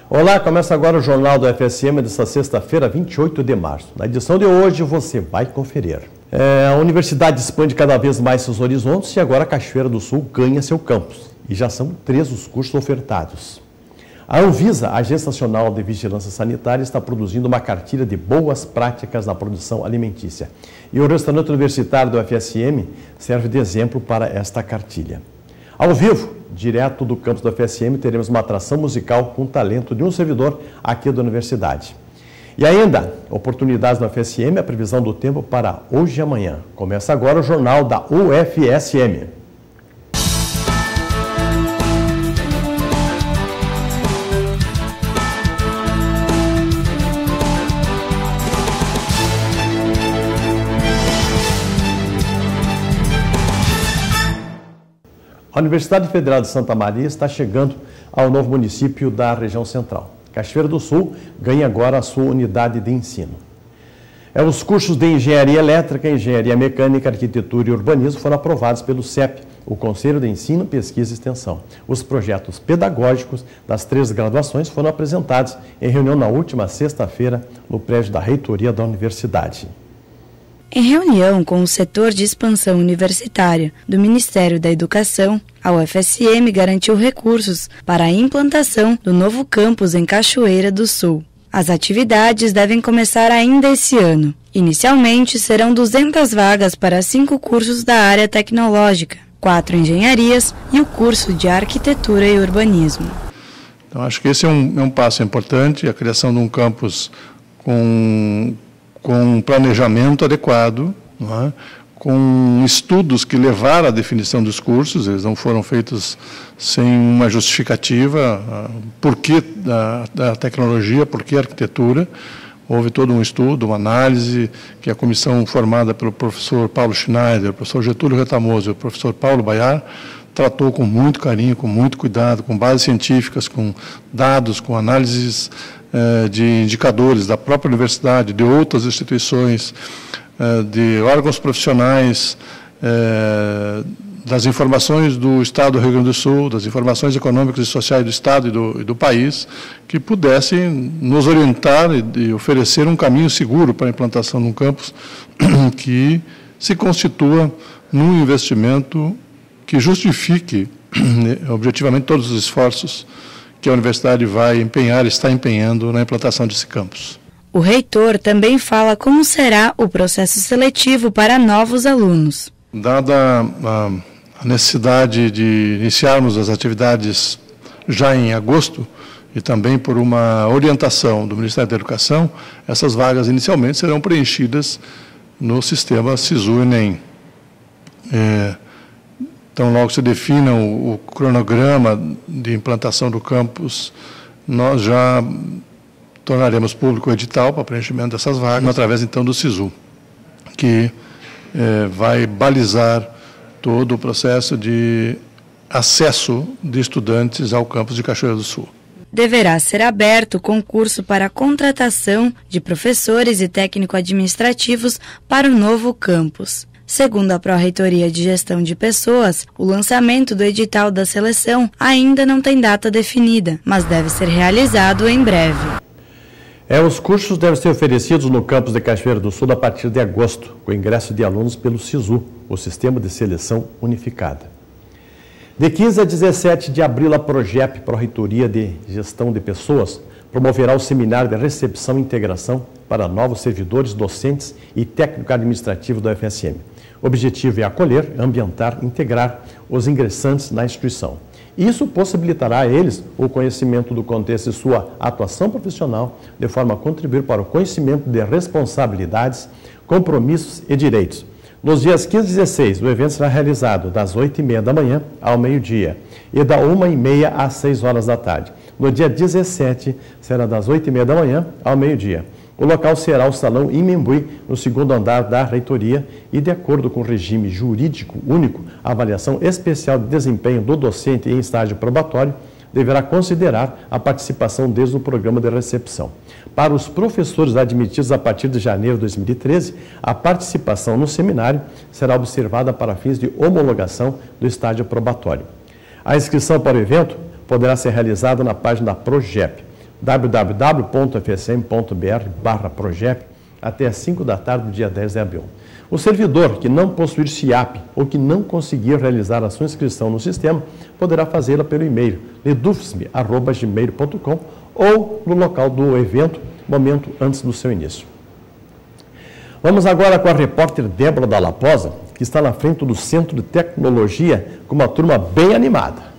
Olá, começa agora o Jornal do FSM desta sexta-feira, 28 de março. Na edição de hoje você vai conferir. A universidade expande cada vez mais seus horizontes e agora a Cachoeira do Sul ganha seu campus. E já são 3 os cursos ofertados. A Anvisa, a Agência Nacional de Vigilância Sanitária, está produzindo uma cartilha de boas práticas na produção alimentícia. E o restaurante universitário do FSM serve de exemplo para esta cartilha. Ao vivo, direto do campus do FSM, teremos uma atração musical com talento de um servidor aqui da universidade. E ainda, oportunidades no FSM, a previsão do tempo para hoje e amanhã. Começa agora o Jornal da UFSM. A Universidade Federal de Santa Maria está chegando ao novo município da região central. Cachoeira do Sul ganha agora a sua unidade de ensino. Os cursos de Engenharia Elétrica, Engenharia Mecânica, Arquitetura e Urbanismo foram aprovados pelo CEP, o Conselho de Ensino, Pesquisa e Extensão. Os projetos pedagógicos das 3 graduações foram apresentados em reunião na última sexta-feira no prédio da reitoria da universidade. Em reunião com o setor de expansão universitária do Ministério da Educação, a UFSM garantiu recursos para a implantação do novo campus em Cachoeira do Sul. As atividades devem começar ainda esse ano. Inicialmente, serão 200 vagas para 5 cursos da área tecnológica, 4 engenharias e o curso de Arquitetura e Urbanismo. Então, acho que esse é um passo importante, a criação de um campus com um planejamento adequado, não é? Com estudos que levaram à definição dos cursos, eles não foram feitos sem uma justificativa, por que da tecnologia, por que arquitetura. Houve todo um estudo, uma análise, que a comissão formada pelo professor Paulo Schneider, o professor Getúlio Retamoso e o professor Paulo Baiar tratou com muito carinho, com muito cuidado, com bases científicas, com dados, com análises de indicadores da própria universidade, de outras instituições, de órgãos profissionais, das informações do Estado do Rio Grande do Sul, das informações econômicas e sociais do Estado e do país, que pudessem nos orientar e oferecer um caminho seguro para a implantação de um campus que se constitua num investimento que justifique objetivamente todos os esforços que a universidade vai empenhar, está empenhando na implantação desse campus. O reitor também fala como será o processo seletivo para novos alunos. Dada a necessidade de iniciarmos as atividades já em agosto, e também por uma orientação do Ministério da Educação, essas vagas inicialmente serão preenchidas no sistema SISU-ENEM. Então, logo se defina o cronograma de implantação do campus, nós já tornaremos público o edital para preenchimento dessas vagas, através, então, do SISU, que vai balizar todo o processo de acesso de estudantes ao campus de Cachoeira do Sul. Deverá ser aberto concurso para a contratação de professores e técnico-administrativos para o novo campus. Segundo a Pró-Reitoria de Gestão de Pessoas, o lançamento do edital da seleção ainda não tem data definida, mas deve ser realizado em breve. Os cursos devem ser oferecidos no campus de Cachoeira do Sul a partir de agosto, com ingresso de alunos pelo SISU, o Sistema de Seleção Unificada. De 15 a 17 de abril, a PROGEP, Pró-Reitoria de Gestão de Pessoas, promoverá o seminário de recepção e integração para novos servidores, docentes e técnico administrativo do FSM. O objetivo é acolher, ambientar, integrar os ingressantes na instituição. Isso possibilitará a eles o conhecimento do contexto de sua atuação profissional, de forma a contribuir para o conhecimento de responsabilidades, compromissos e direitos. Nos dias 15 e 16, o evento será realizado das 8h30 da manhã ao meio-dia e da 1h30 às 6 horas da tarde. No dia 17, será das 8h30 da manhã ao meio-dia. O local será o Salão Imembuí, no 2º andar da reitoria, e de acordo com o regime jurídico único, a avaliação especial de desempenho do docente em estágio probatório deverá considerar a participação desde o programa de recepção. Para os professores admitidos a partir de janeiro de 2013, a participação no seminário será observada para fins de homologação do estágio probatório. A inscrição para o evento poderá ser realizada na página da PROGEP. www.fsm.br/PROGEP até às 5 da tarde do dia 10 de abril. O servidor que não possuir SIAP ou que não conseguir realizar a sua inscrição no sistema poderá fazê-la pelo e-mail ledufsme@gmail.com ou no local do evento, momento antes do seu início. Vamos agora com a repórter Débora Dalla Posa, que está na frente do Centro de Tecnologia com uma turma bem animada.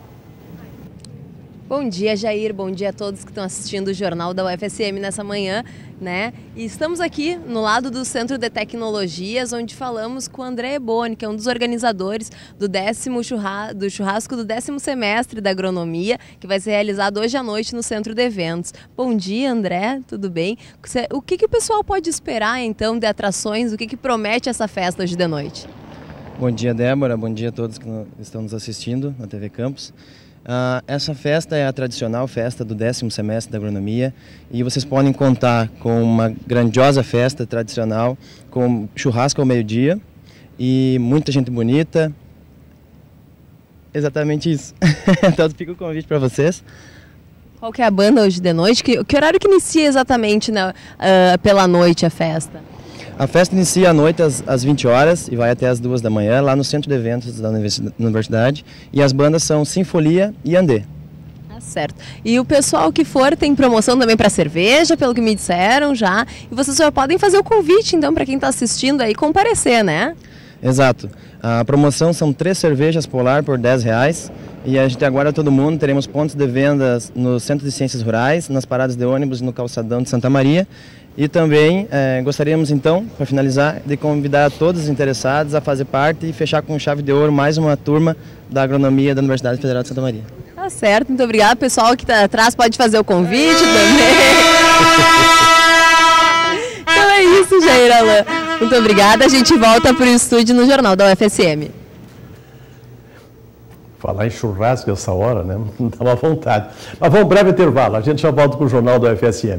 Bom dia, Jair. Bom dia a todos que estão assistindo o Jornal da UFSM nessa manhã, né? E estamos aqui no lado do Centro de Tecnologias, onde falamos com o André Eboni, que é um dos organizadores do churrasco do 10º semestre da agronomia, que vai ser realizado hoje à noite no Centro de Eventos. Bom dia, André. Tudo bem? O que o pessoal pode esperar, então, de atrações? O que promete essa festa hoje de noite? Bom dia, Débora. Bom dia a todos que estão nos assistindo na TV Campus. Essa festa é a tradicional festa do 10º semestre da agronomia e vocês podem contar com uma grandiosa festa tradicional, com churrasco ao meio-dia e muita gente bonita. Exatamente isso. Então fica o convite para vocês. Qual que é a banda hoje de noite? Que horário que inicia exatamente pela noite a festa? A festa inicia à noite às 20 horas e vai até às 2 da manhã, lá no Centro de Eventos da Universidade. E as bandas são Sinfonia e Andê. Tá certo. E o pessoal que for tem promoção também para cerveja, pelo que me disseram já. E vocês já podem fazer o convite, então, para quem está assistindo aí, comparecer, né? Exato. A promoção são 3 cervejas Polar por R$10. E a gente aguarda todo mundo. Teremos pontos de vendas no Centro de Ciências Rurais, nas paradas de ônibus e no calçadão de Santa Maria. E também gostaríamos então, para finalizar, de convidar todos os interessados a fazer parte e fechar com chave de ouro mais uma turma da agronomia da Universidade Federal de Santa Maria. Tá certo, muito obrigada. Pessoal que está atrás pode fazer o convite também. Então é isso, Jair Alain. Muito obrigada. A gente volta para o estúdio no Jornal da UFSM. Falar em churrasco essa hora, né? Não dá uma vontade. Mas vamos breve intervalo. A gente já volta com o Jornal da UFSM.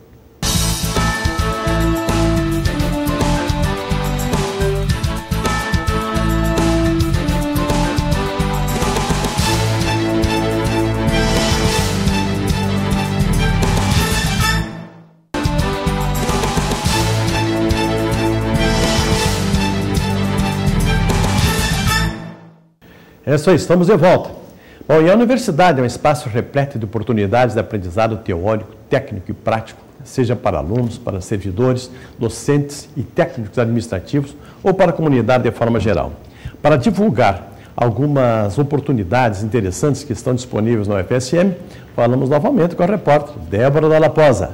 É isso aí, estamos de volta. Bom, e a universidade é um espaço repleto de oportunidades de aprendizado teórico, técnico e prático, seja para alunos, para servidores, docentes e técnicos administrativos ou para a comunidade de forma geral. Para divulgar algumas oportunidades interessantes que estão disponíveis na UFSM, falamos novamente com a repórter Débora Dalla Posa.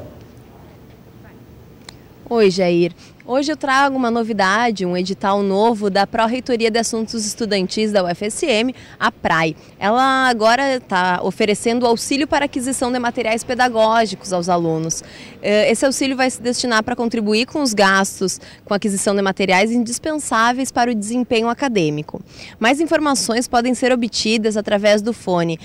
Oi, Jair. Hoje eu trago uma novidade, um edital novo da Pró-Reitoria de Assuntos Estudantis da UFSM, a PRAE. Ela agora está oferecendo auxílio para aquisição de materiais pedagógicos aos alunos. Esse auxílio vai se destinar para contribuir com os gastos com a aquisição de materiais indispensáveis para o desempenho acadêmico. Mais informações podem ser obtidas através do fone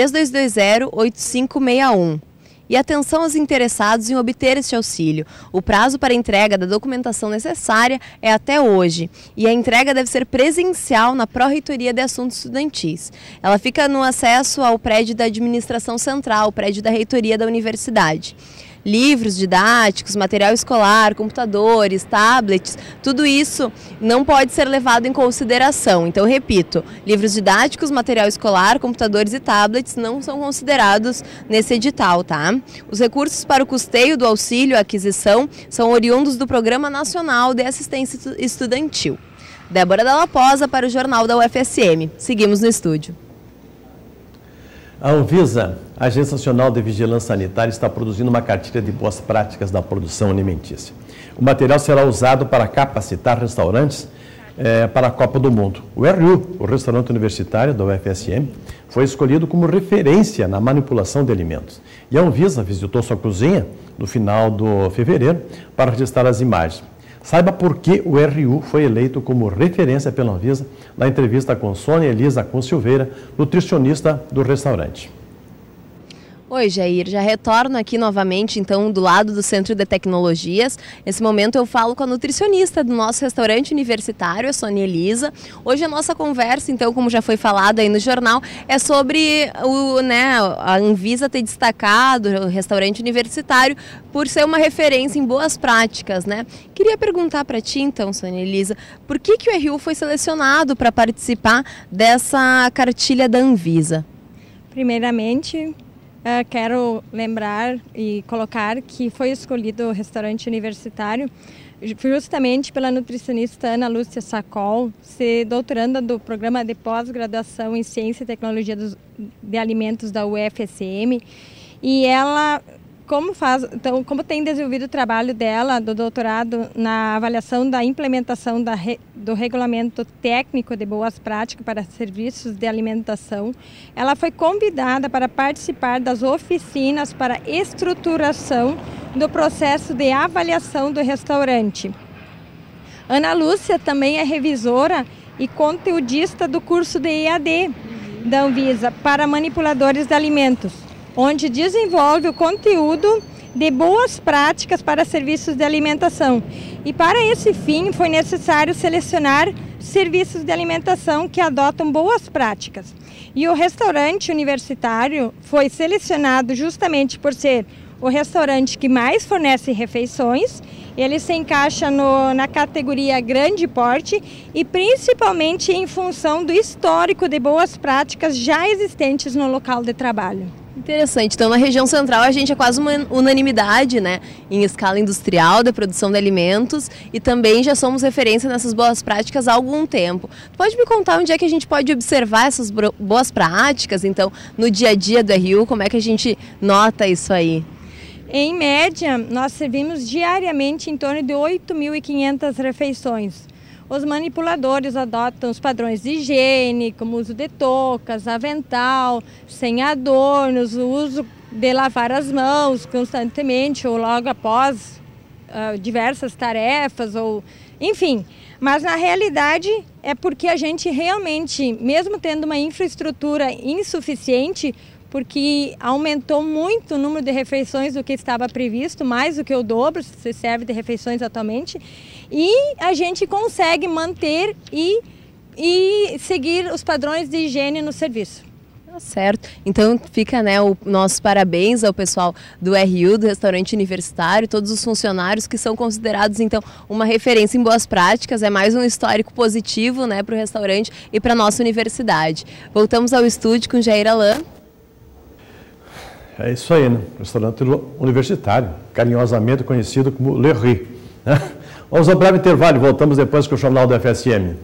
3220-8561. E atenção aos interessados em obter este auxílio. O prazo para entrega da documentação necessária é até hoje e a entrega deve ser presencial na Pró-Reitoria de Assuntos Estudantis. Ela fica no acesso ao prédio da Administração Central, o prédio da Reitoria da Universidade. Livros didáticos, material escolar, computadores, tablets, tudo isso não pode ser levado em consideração. Então, repito, livros didáticos, material escolar, computadores e tablets não são considerados nesse edital, tá? Os recursos para o custeio do auxílio à aquisição são oriundos do Programa Nacional de Assistência Estudantil. Débora Dalla Posa para o Jornal da UFSM. Seguimos no estúdio. A Anvisa, a Agência Nacional de Vigilância Sanitária, está produzindo uma cartilha de boas práticas da produção alimentícia. O material será usado para capacitar restaurantes para a Copa do Mundo. O RU, o restaurante universitário da UFSM, foi escolhido como referência na manipulação de alimentos. E a Anvisa visitou sua cozinha no final de fevereiro para registrar as imagens. Saiba por que o RU foi eleito como referência pela Anvisa na entrevista com Sônia Elisa Silveira, nutricionista do restaurante. Oi, Jair, já retorno aqui novamente, então, do lado do Centro de Tecnologias. Nesse momento eu falo com a nutricionista do nosso restaurante universitário, a Sônia Elisa. Hoje a nossa conversa, então, como já foi falado aí no jornal, é sobre a Anvisa ter destacado o restaurante universitário por ser uma referência em boas práticas, né? Queria perguntar para ti, então, Sônia Elisa, por que o RU foi selecionado para participar dessa cartilha da Anvisa? Primeiramente, quero lembrar e colocar que foi escolhido o restaurante universitário justamente pela nutricionista Ana Lúcia Sacol, ser doutoranda do programa de pós-graduação em Ciência e Tecnologia de Alimentos da UFSM. E ela, como tem desenvolvido o trabalho dela, do doutorado, na avaliação da implementação do regulamento técnico de boas práticas para serviços de alimentação, ela foi convidada para participar das oficinas para estruturação do processo de avaliação do restaurante. Ana Lúcia também é revisora e conteudista do curso de EAD da Anvisa para manipuladores de alimentos, onde desenvolve o conteúdo de boas práticas para serviços de alimentação. E para esse fim foi necessário selecionar serviços de alimentação que adotam boas práticas. E o restaurante universitário foi selecionado justamente por ser o restaurante que mais fornece refeições. Ele se encaixa na categoria grande porte e principalmente em função do histórico de boas práticas já existentes no local de trabalho. Interessante. Então, na região central, a gente é quase uma unanimidade, né, em escala industrial da produção de alimentos e também já somos referência nessas boas práticas há algum tempo. Pode me contar onde é que a gente pode observar essas boas práticas, então, no dia a dia do RU, como é que a gente nota isso aí? Em média, nós servimos diariamente em torno de 8.500 refeições. Os manipuladores adotam os padrões de higiene, como o uso de toucas, avental, sem adornos, o uso de lavar as mãos constantemente ou logo após diversas tarefas, enfim. Mas na realidade é porque a gente realmente, mesmo tendo uma infraestrutura insuficiente, porque aumentou muito o número de refeições do que estava previsto, mais do que o dobro se serve de refeições atualmente, e a gente consegue manter e seguir os padrões de higiene no serviço. Certo, então fica, né, o nosso parabéns ao pessoal do RU, do restaurante universitário, todos os funcionários que são considerados então uma referência em boas práticas, é mais um histórico positivo, né, para o restaurante e para a nossa universidade. Voltamos ao estúdio com Jair Alain. É isso aí, né? Restaurante universitário, carinhosamente conhecido como Le Riz, né? Vamos ao breve intervalo e voltamos depois com o Jornal do FSM.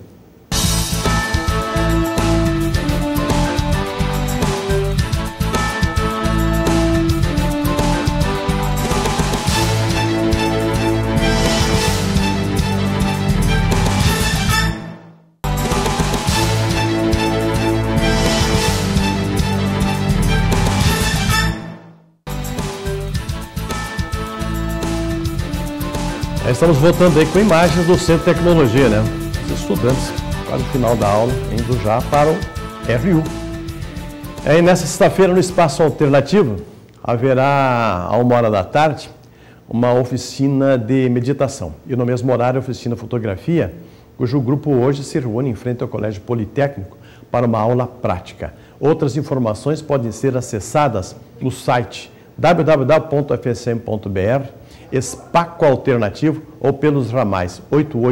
Estamos voltando aí com imagens do Centro de Tecnologia, né? Os estudantes, quase no final da aula, indo já para o RU. Aí nessa sexta-feira, no Espaço Alternativo, haverá, a 1h da tarde, uma oficina de meditação. E no mesmo horário, a oficina de fotografia, cujo grupo hoje se reúne em frente ao Colégio Politécnico para uma aula prática. Outras informações podem ser acessadas no site www.fsm.br, Espaco Alternativo ou pelos ramais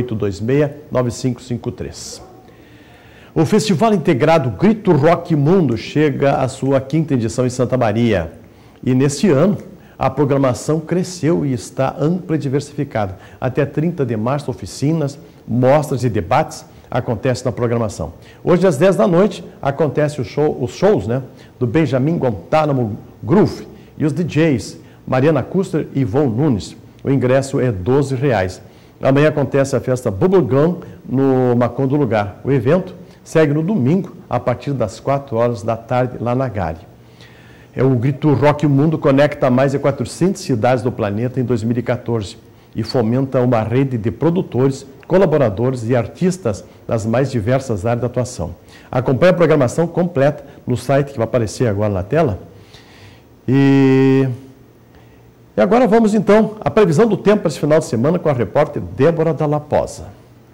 8826-9553. O Festival Integrado Grito Rock Mundo chega à sua 5ª edição em Santa Maria. E neste ano, a programação cresceu e está ampla e diversificada. Até 30 de março, oficinas, mostras e debates acontecem na programação. Hoje, às 10 da noite, acontecem os shows, né, do Benjamin Guantánamo Groove e os DJs Mariana Custer e Ivon Nunes. O ingresso é R$12. Amanhã acontece a festa Bubblegum no Macon do Lugar. O evento segue no domingo, a partir das 4h da tarde, lá na Gare. O Grito Rock Mundo conecta mais de 400 cidades do planeta em 2014 e fomenta uma rede de produtores, colaboradores e artistas das mais diversas áreas de atuação. Acompanhe a programação completa no site que vai aparecer agora na tela. E agora vamos então à previsão do tempo para esse final de semana com a repórter Débora Dalla Posa.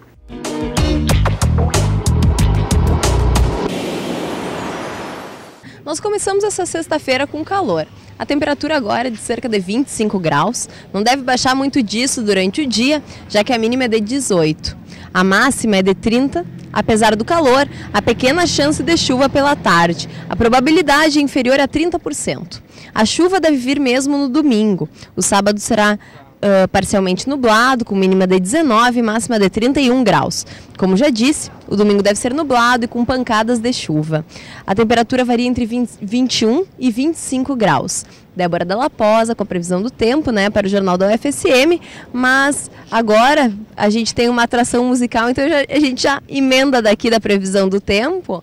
Nós começamos essa sexta-feira com calor. A temperatura agora é de cerca de 25 graus, não deve baixar muito disso durante o dia, já que a mínima é de 18. A máxima é de 30, apesar do calor, há pequena chance de chuva pela tarde, a probabilidade é inferior a 30%. A chuva deve vir mesmo no domingo, o sábado será parcialmente nublado, com mínima de 19 e máxima de 31 graus. Como já disse, o domingo deve ser nublado e com pancadas de chuva. A temperatura varia entre 21 e 25 graus. Débora Dalla Posa com a previsão do tempo, né, para o Jornal da UFSM, mas agora a gente tem uma atração musical, então a gente já emenda daqui da previsão do tempo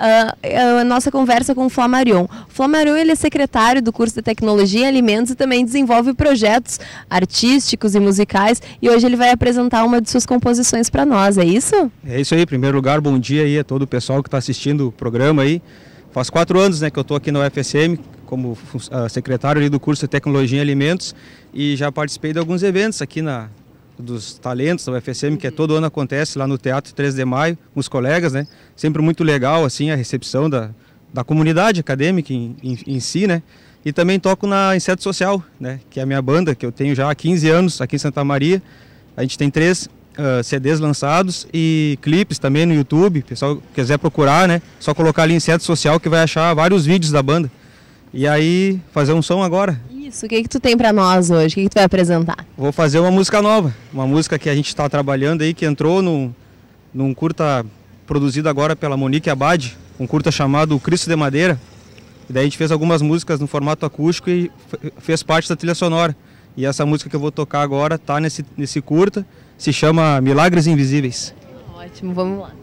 a nossa conversa com o Flamarion. O Flamarion, ele é secretário do curso de Tecnologia em Alimentos e também desenvolve projetos artísticos e musicais, e hoje ele vai apresentar uma de suas composições para nós, é isso? É isso aí, em primeiro lugar, bom dia aí a todo o pessoal que está assistindo o programa aí. Faz 4 anos, né, que eu estou aqui na UFSM como secretário ali do curso de Tecnologia em Alimentos e já participei de alguns eventos aqui dos talentos da UFSM, que todo ano acontece lá no Teatro 3 de Maio, com os colegas, né? Sempre muito legal assim a recepção da comunidade acadêmica em si, né? E também toco na Inseto Social, né, que é a minha banda, que eu tenho já há 15 anos aqui em Santa Maria. A gente tem 3 CDs lançados e clipes também no YouTube. O pessoal quiser procurar, né, só colocar ali Inseto Social que vai achar vários vídeos da banda. E aí, fazer um som agora. Isso, o que tu tem pra nós hoje? O que tu vai apresentar? Vou fazer uma música nova, uma música que a gente está trabalhando aí, que entrou num curta produzido agora pela Monique Abad, um curta chamado Cristo de Madeira. E daí a gente fez algumas músicas no formato acústico e fez parte da trilha sonora. E essa música que eu vou tocar agora tá nesse curta, se chama Milagres Invisíveis. Ótimo, vamos lá.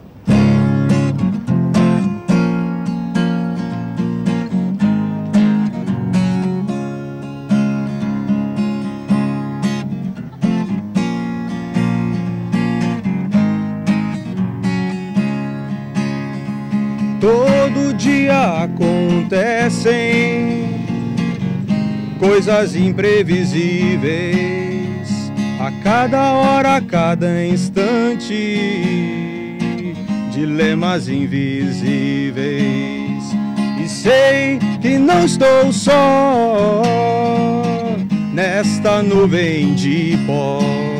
Todo dia acontecem coisas imprevisíveis, a cada hora, a cada instante, dilemas invisíveis. E sei que não estou só nesta nuvem de pó.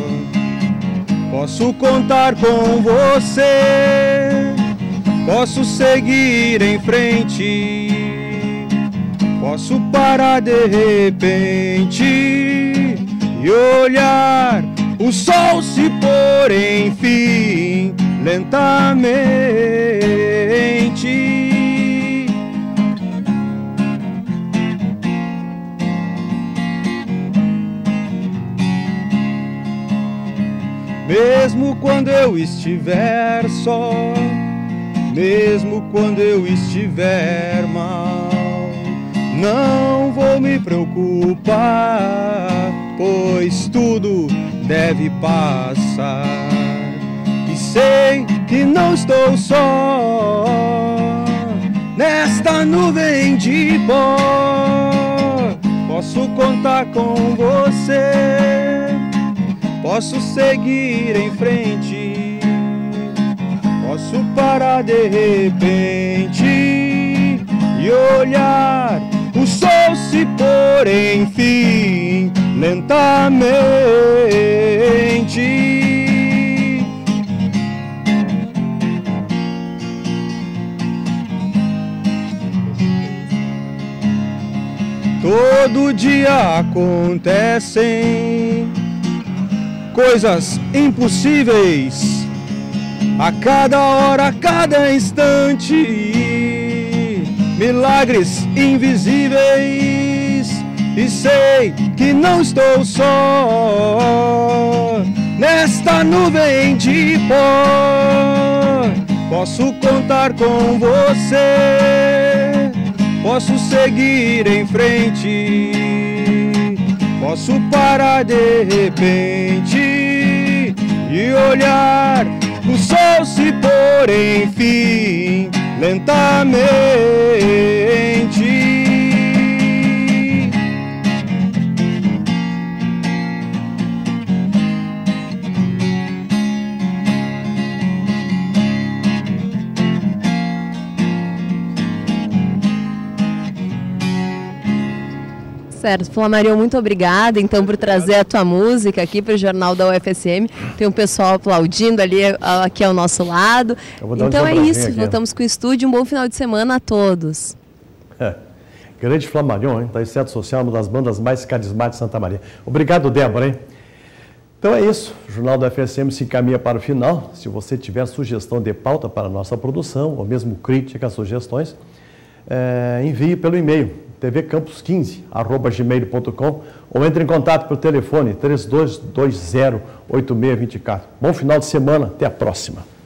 Posso contar com você. Posso seguir em frente, posso parar de repente e olhar o sol se pôr enfim, lentamente. Mesmo quando eu estiver só, mesmo quando eu estiver mal, não vou me preocupar, pois tudo deve passar. E sei que não estou só nesta nuvem de pó. Posso contar com você, posso seguir em frente, posso parar de repente e olhar o sol se pôr enfim, lentamente. Todo dia acontecem coisas impossíveis, a cada hora, a cada instante, milagres invisíveis. E sei que não estou só nesta nuvem de pó. Posso contar com você, posso seguir em frente, posso parar de repente e olhar o sol se pôr enfim, lentamente. Certo. Flamarion, muito obrigada, então, por trazer a tua música aqui para o Jornal da UFSM. Tem um pessoal aplaudindo ali, aqui ao nosso lado. Então é isso, voltamos com o estúdio. Um bom final de semana a todos. Grande Flamarion, hein? Da Inseto Social, uma das bandas mais carismáticas de Santa Maria. Obrigado, Débora, hein? Então é isso, o Jornal da UFSM se encaminha para o final. Se você tiver sugestão de pauta para a nossa produção, ou mesmo críticas, sugestões, envie pelo e-mail tvcampus15@gmail.com ou entre em contato pelo telefone 3220-8624. Bom final de semana, até a próxima.